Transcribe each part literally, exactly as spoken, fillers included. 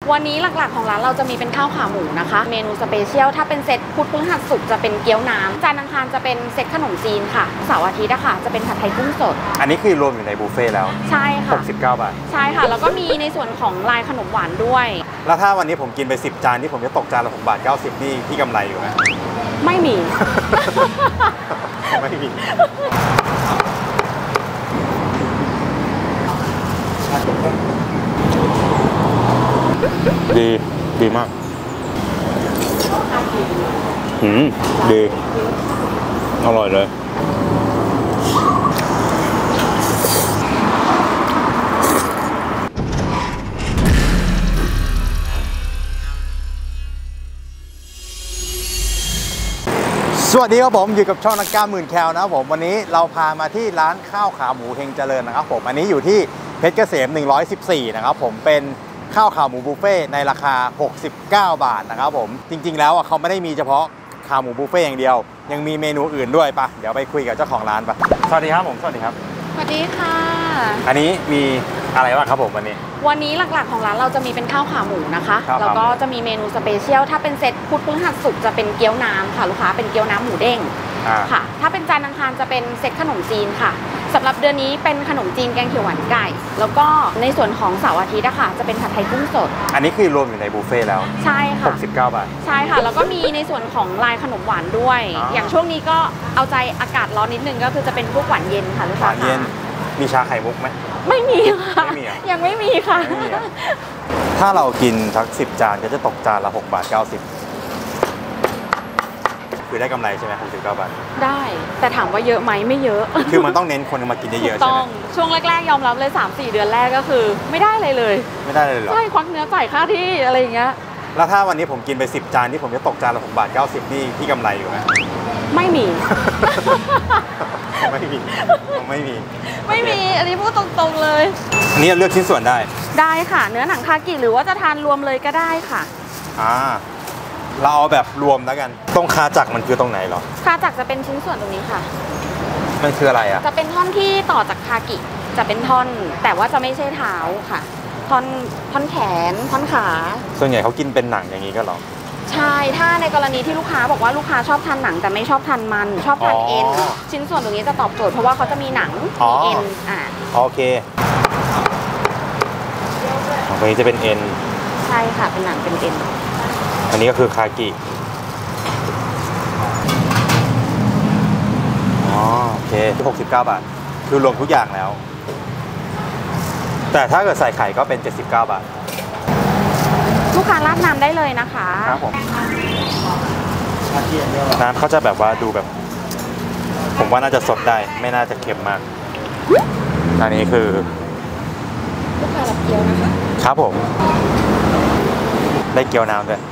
วันนี้หลักๆของร้านเราจะมีเป็นข้าวขาหมูนะคะเมนูสเปเชียลถ้าเป็นเซตพุธพฤหัสศุกร์จะเป็นเกี๊ยวน้ำจานอังคารจะเป็นเซตขนมจีนค่ะเสาร์อาทิตย์อะค่ะจะเป็นผัดไทยกุ้งสดอันนี้คือรวมอยู่ในบุฟเฟ่แล้วใช่ค่ะหกสิบเก้าบาทใช่ค่ะแล้วก็มีในส่วนของลายขนมหวานด้วยแล้วถ้าวันนี้ผมกินไปสิบจานที่ผมจะตกจานละหกบาทเก้าสิบนี่พี่กำไรอยู่ไหมไม่มีไม่มีดีดีมากหืมดีอร่อยเลยสวัสดีครับผมอยู่กับช่องนักกล้าหมื่นแคลนะครับผมวันนี้เราพามาที่ร้านข้าวขาหมูเฮงเจริญนะครับผมอันนี้อยู่ที่เพชรเกษมหนึ่งร้อยสิบสี่นะครับผมเป็นข้าวขาหมูบุฟเฟ่ในราคาหกสิบเก้าบาทนะครับผมจริงๆแล้วเขาไม่ได้มีเฉพาะขาหมูบุฟเฟ่อย่างเดียวยังมีเมนูอื่นด้วยปะเดี๋ยวไปคุยกับเจ้าของร้านปะสวัสดีครับผมสวัสดีครับสวัสดีค่ะอันนี้มีอะไรบ้างครับผมวันนี้วันนี้หลักๆของร้านเราจะมีเป็นข้าวขาหมูนะคะแล้วก็จะมีเมนูสเปเชียลถ้าเป็นเซตพุธพฤหัสศุกร์จะเป็นเกี๊ยวน้ำค่ะลูกค้าเป็นเกี๊ยวน้ำหมูเด้งค่ะถ้าเป็นจานอังคารจะเป็นเซตขนมจีนค่ะสำหรับเดือนนี้เป็นขนมจีนแกงเขียวหวานไก่แล้วก็ในส่วนของเสาร์อาทิตย์อะค่ะจะเป็นผัดไทยกุ้งสดอันนี้คือรวมอยู่ในบุฟเฟ่แล้วใช่ค่ะหกสิบเก้าบาทใช่ค่ะแล้วก็มีในส่วนของลายขนมหวานด้วย อ, อย่างช่วงนี้ก็เอาใจอากาศร้อนนิดนึงก็คือจะเป็นพวกหวานเย็นค่ะลูกค้าหวานเย็นมีชาไข่มุกไหมไม่มีค่ะยังไม่มีค่ะถ้าเรากินสักสิบจานก็จะตกจานละหกบาทเก้าสิบคือได้กำไรใช่ไหมหกสิบเก้าบาทได้แต่ถามว่าเยอะไหมไม่เยอะคือมันต้องเน้นคนมากินเยอะๆใช่ไหมต้องช่วงแรกๆยอมรับเลย สามสี่ เดือนแรกก็คือไม่ได้เลยเลยไม่ได้เลยหรอใช่ควักเนื้อจ่ายค่าที่อะไรอย่างเงี้ยแล้วถ้าวันนี้ผมกินไปสิบจานที่ผมจะตกจานละหกบาทเก้าสิบนี่พี่กำไรอยู่ไหมไม่มีไม่มีไม่มีไม่มีอันนี้พูดตรงๆเลยอันนี้เลือกชิ้นส่วนได้ได้ค่ะเนื้อหนังคากิหรือว่าจะทานรวมเลยก็ได้ค่ะอ่าเราเอาแบบรวมแล้วกันตรงคาจักรมันคือตรงไหนหรอคาจักรจะเป็นชิ้นส่วนตรงนี้ค่ะมันคืออะไรอ่ะจะเป็นท่อนที่ต่อจากคากิจะเป็นท่อนแต่ว่าจะไม่ใช่เท้าค่ะท่อนท่อนแขนท่อนขาส่วนใหญ่เขากินเป็นหนังอย่างนี้ก็หรอใช่ถ้าในกรณีที่ลูกค้าบอกว่าลูกค้าชอบทานหนังแต่ไม่ชอบทานมันชอบทานเอ็นชิ้นส่วนตรงนี้จะตอบโจทย์เพราะว่าเขาจะมีหนังมีเอ็นอ่าโอเคตรงนี้จะเป็นเอ็นใช่ค่ะเป็นหนังเป็นเอ็นอันนี้ก็คือคากิอ๋อโอเคหกสิบเก้าบาทคือรวมทุกอย่างแล้วแต่ถ้าเกิดใส่ไข่ก็เป็นเจ็ดสิบเก้าบาทลูกค้าราดน้ำได้เลยนะคะครับผมน้ำเขาจะแบบว่าดูแบบผมว่าน่าจะสดได้ไม่น่าจะเค็มมากอันนี้คือลูกค้ารับเกี๊ยวนะคะครับผมได้เกี๊ยวน้ำด้วย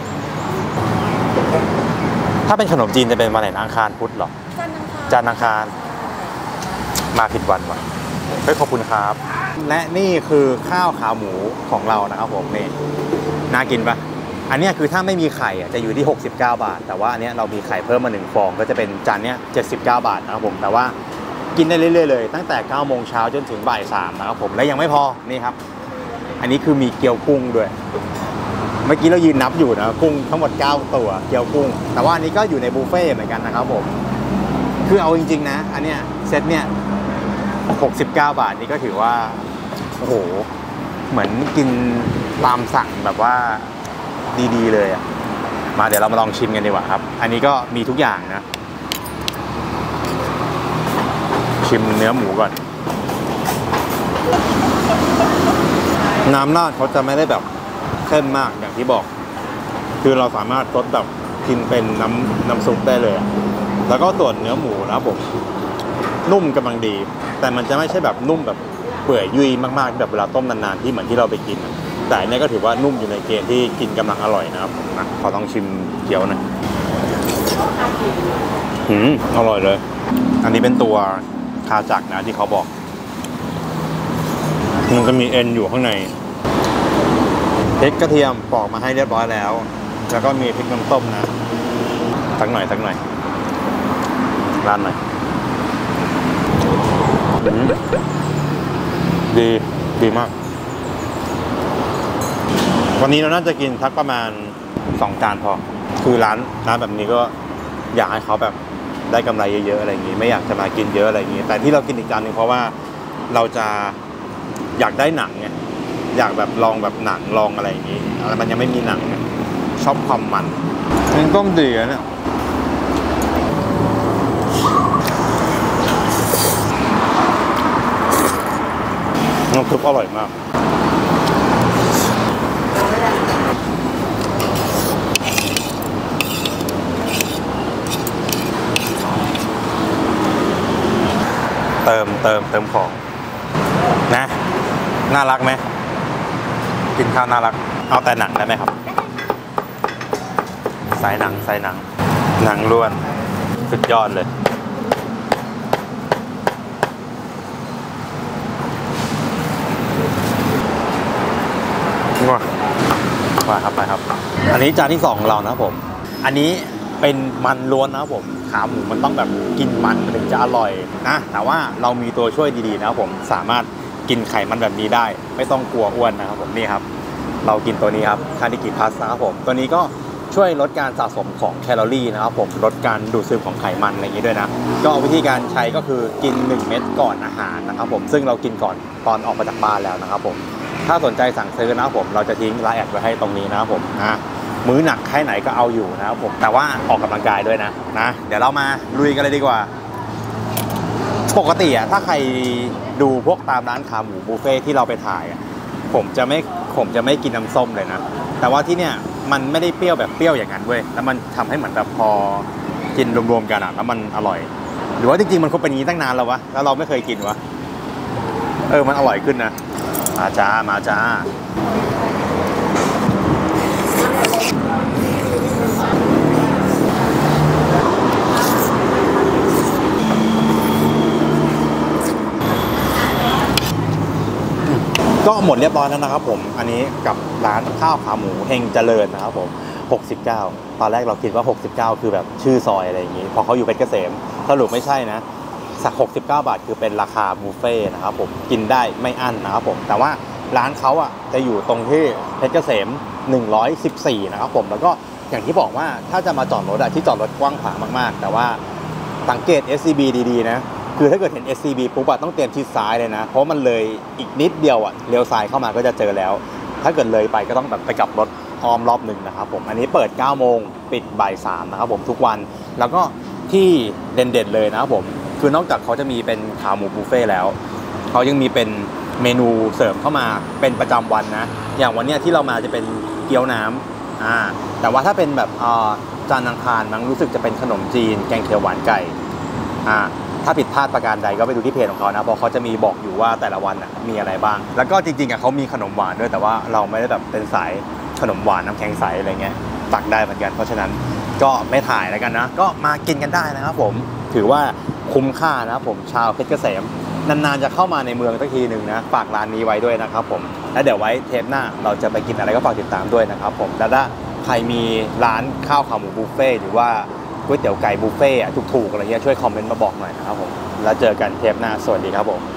ถ้าเป็นขนมจีนจะเป็นวันไหนอังคารพุธหรอจันทร์อังคารมาผิดวันว่ะเฮ้ยขอบคุณครับและนี่คือข้าวขาหมูของเรานะครับผมนี่น่ากินปะอันนี้คือถ้าไม่มีไข่จะอยู่ที่หกสิบเก้าบาทแต่ว่าอันนี้เรามีไข่เพิ่มมาหนึ่งฟองก็จะเป็นจานนี้เจ็ดสิบเก้าบาทนะครับผมแต่ว่ากินได้เรื่อยๆเลยตั้งแต่เก้าโมงเช้าจนถึงบ่ายสามนะครับผมและยังไม่พอนี่ครับอันนี้คือมีเกี๊ยวกุ้งด้วยเมื่อกี้เรายืนนับอยู่นะกุ้งทั้งหมดเก้าตัวเกี๊ยวกุ้งแต่ว่าอันนี้ก็อยู่ในบุฟเฟ่เหมือนกันนะครับผมคือเอาจริงๆนะอันเนี้ยเซตเนี้ยหกสิบเก้าบาทนี่ก็ถือว่าโอ้โหเหมือนกินตามสั่งแบบว่าดีๆเลยอ่ะมาเดี๋ยวเรามาลองชิมกันดีกว่าครับอันนี้ก็มีทุกอย่างนะชิมเนื้อหมูก่อนน้ำราดเขาจะไม่ได้แบบเข้มมากอย่างที่บอกคือเราสามารถซดแบบกินเป็นน้ำน้ำซุปได้เลยแล้วก็ส่วนเนื้อหมูนะผมนุ่มกำลังดีแต่มันจะไม่ใช่แบบนุ่มแบบเปื่อยยุ่ยมากๆแบบเวลาต้มนานๆที่เหมือนที่เราไปกินแต่อันนี้ก็ถือว่านุ่มอยู่ในเกณฑ์ที่กินกำลังอร่อยนะครับนะขอลองชิมเกี๊ยวนะอืมอร่อยเลยอันนี้เป็นตัวคาจักรนะที่เขาบอกมันจะมีเอ็นอยู่ข้างในพริกกระเทียมปอกมาให้เรียบร้อยแล้วแล้วก็มีพริกน้ำส้มนะสักหน่อยสักหน่อยราดหน่อยดีดีมากวันนี้เราน่าจะกินทักประมาณสองจานพอคือร้านร้านแบบนี้ก็อยากให้เขาแบบได้กำไรเยอะๆอะไรอย่างงี้ไม่อยากจะมากินเยอะอะไรอย่างงี้แต่ที่เรากินอีกจานหนึ่งเพราะว่าเราจะอยากได้หนังไงอยากแบบลองแบบหนังลองอะไรอย่างงี้อะไรมันยังไม่มีหนังชอบความมันนี่ต้มดีอะเนี่ยน้ำซุปอร่อยมากเติมเติมเติมของนะน่ารักไหมกินข้าวน่ารักเอาแต่หนังได้ไหมครับสายหนังสายหนังหนังล้วนสุดยอดเลยมาครับไปครับอันนี้จานที่สองของเรานะครับผมอันนี้เป็นมันล้วนนะครับผมขาหมูมันต้องแบบกินมันถึงจะอร่อยนะแต่ว่าเรามีตัวช่วยดีๆนะครับผมสามารถกินไขมันแบบนี้ได้ไม่ต้องกลัวอ้วนนะครับผมนี่ครับเรากินตัวนี้ครับคานิกิพลัสนะครับผมตัวนี้ก็ช่วยลดการสะสมของแคลอรี่นะครับผมลดการดูดซึมของไขมันอะไรอย่างนี้ด้วยนะก็วิธีการใช้ก็คือกินหนึ่งเม็ดก่อนอาหารนะครับผมซึ่งเรากินก่อนตอนออกมาจากบ้านแล้วนะครับผมถ้าสนใจสั่งซื้อนะครับผมเราจะทิ้งไลน์แอดไว้ให้ตรงนี้นะครับผมนะมื้อหนักแค่ไหนก็เอาอยู่นะครับผมแต่ว่าออกกำลังกายด้วยนะนะเดี๋ยวเรามาลุยกันเลยดีกว่าปกติอะถ้าใครดูพวกตามร้านขาหมูบุฟเฟ่ที่เราไปถ่ายอะผมจะไม่ผมจะไม่กินน้ำส้มเลยนะแต่ว่าที่เนี่ยมันไม่ได้เปรี้ยวแบบเปรี้ยวอย่างนั้นเว้ยแล้วมันทำให้เหมือนแบบพอกินรวมๆกันอะแล้วมันอร่อยหรือว่าจริงๆมันคงเป็นอย่างนี้ตั้งนานแล้ววะแล้วเราไม่เคยกินวะเออมันอร่อยขึ้นนะมาจ้ามาจ้าก็หมดเรียบร้อยแล้วนะครับผมอันนี้กับร้านข้าวขาหมูเฮงเจริญนะครับผมหกสิบเก้าตอนแรกเราคิดว่าหกสิบเก้าคือแบบชื่อซอยอะไรอย่างงี้พอเขาอยู่เพชรเกษมสรุปไม่ใช่นะสักหกสิบเก้าบาทคือเป็นราคาบุฟเฟ่นะครับผมกินได้ไม่อั้นนะครับผมแต่ว่าร้านเขาอ่ะจะอยู่ตรงที่เพชรเกษมหนึ่งร้อยสิบสี่นะครับผมแล้วก็อย่างที่บอกว่าถ้าจะมาจอดรถอะที่จอดรถกว้างขวางมากๆแต่ว่าสังเกต เอส ซี บี ดีๆนะคือถ้าเกิดเห็น เอส ซี บี ปุ๊บอะต้องเตรียมชิดซ้ายเลยนะเพราะมันเลยอีกนิดเดียวอะเลี้ยวซ้ายเข้ามาก็จะเจอแล้วถ้าเกิดเลยไปก็ต้องแบบไปกลับรถอ้อมรอบหนึ่งนะครับผมอันนี้เปิดเก้าโมงปิดบ่ายสามนะครับผมทุกวันแล้วก็ที่เด่นๆเลยนะครับผมคือนอกจากเขาจะมีเป็นขาหมูบุฟเฟ่แล้วเขายังมีเป็นเมนูเสริมเข้ามาเป็นประจำวันนะอย่างวันนี้ที่เรามาจะเป็นเกี๊ยวน้ำอ่าแต่ว่าถ้าเป็นแบบอ่าจานอังคารมั้งรู้สึกจะเป็นขนมจีนแกงเขียวหวานไก่อ่าถ้าผิดพลาดประการใดก็ไปดูที่เพจของเขานะเพราะเขาจะมีบอกอยู่ว่าแต่ละวันมีอะไรบ้างแล้วก็จริงๆอ่ะเขามีขนมหวานด้วยแต่ว่าเราไม่ได้แบบเป็นสายขนมหวานน้ำแข็งใสอะไรเงี้ยตักได้เหมือนกันเพราะฉะนั้นก็ไม่ถ่ายแล้วกันนะก็มากินกันได้นะครับผมถือว่าคุ้มค่านะครับผมชาวเพชรเกษมนานๆจะเข้ามาในเมืองสักทีหนึ่งนะฝากร้านนี้ไว้ด้วยนะครับผมและเดี๋ยวไว้เทปหน้าเราจะไปกินอะไรก็ฝากติดตามด้วยนะครับผมแล้วถ้าใครมีร้านข้าวขาหมูบุฟเฟ่หรือว่าก๋วยเตี๋ยวไก่บุฟเฟ่ถูกๆอะไรเงี้ยช่วยคอมเมนต์มาบอกหน่อยนะครับผมแล้วเจอกันเทปหน้าสวัสดีครับผม